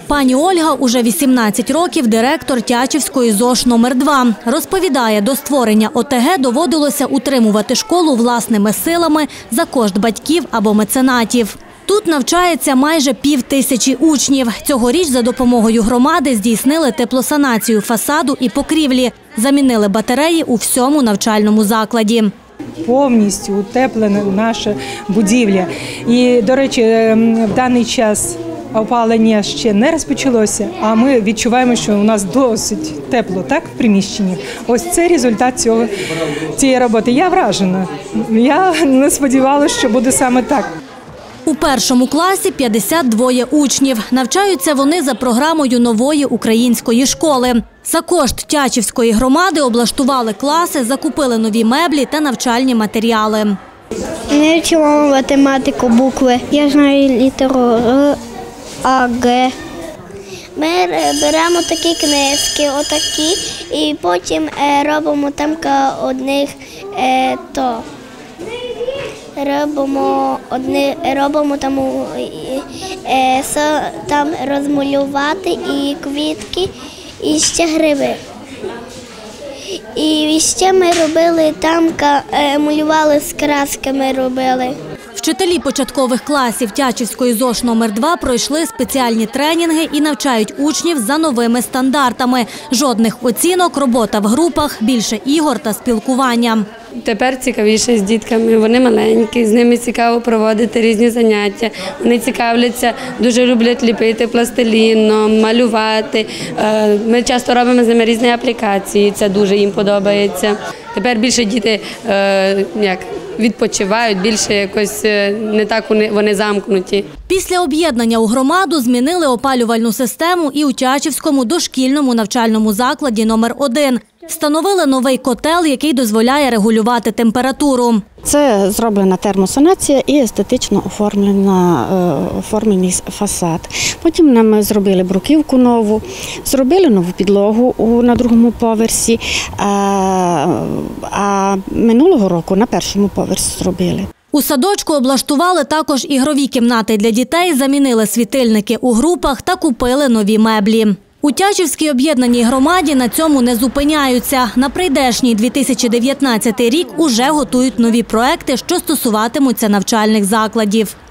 Пані Ольга уже 18 років директор Тячівської ЗОШ номер 2. Розповідає, до створення ОТГ доводилося утримувати школу власними силами за кошт батьків або меценатів. Тут навчається майже 5000 учнів. Цьогоріч за допомогою громади здійснили теплосанацію фасаду і покрівлі. Замінили батареї у всьому навчальному закладі. Повністю утеплена наша будівля. І, до речі, в даний час опалення ще не розпочалося, а ми відчуваємо, що у нас досить тепло, так, в приміщенні. Ось це результат цієї роботи. Я вражена. Я не сподівалася, що буде саме так. У першому класі 52 учнів. Навчаються вони за програмою нової української школи. За кошт Тячівської громади облаштували класи, закупили нові меблі та навчальні матеріали. Ми вчимо математику, букви. Я знаю літеру Р, А, Г. Ми беремо такі книжки, отакі, і потім робимо там одних робимо там розмалювати і квітки, і ще гриби. І ще ми робили там, малювали з красками, робили. Вчителі початкових класів Тячівської ЗОШ номер 2 пройшли спеціальні тренінги і навчають учнів за новими стандартами. Жодних оцінок, робота в групах, більше ігор та спілкування. Тепер цікавіше з дітками, вони маленькі, з ними цікаво проводити різні заняття. Вони цікавляться, дуже люблять ліпити пластиліном, малювати. Ми часто робимо з ними різні аплікації, це дуже їм подобається. Тепер більше діти відпочивають, більше якось не так вони замкнуті. Після об'єднання у громаду змінили опалювальну систему і у Тячівському дошкільному навчальному закладі номер 1. Встановили новий котел, який дозволяє регулювати температуру. Це зроблена термосанація і естетично оформлений фасад. Потім нам зробили бруківку нову, зробили нову підлогу на другому поверсі, а минулого року на першому поверсі зробили. У садочку облаштували також ігрові кімнати для дітей, замінили світильники у групах та купили нові меблі. У Тячівській об'єднаній громаді на цьому не зупиняються. На прийдешній 2019 рік уже готують нові проекти, що стосуватимуться навчальних закладів.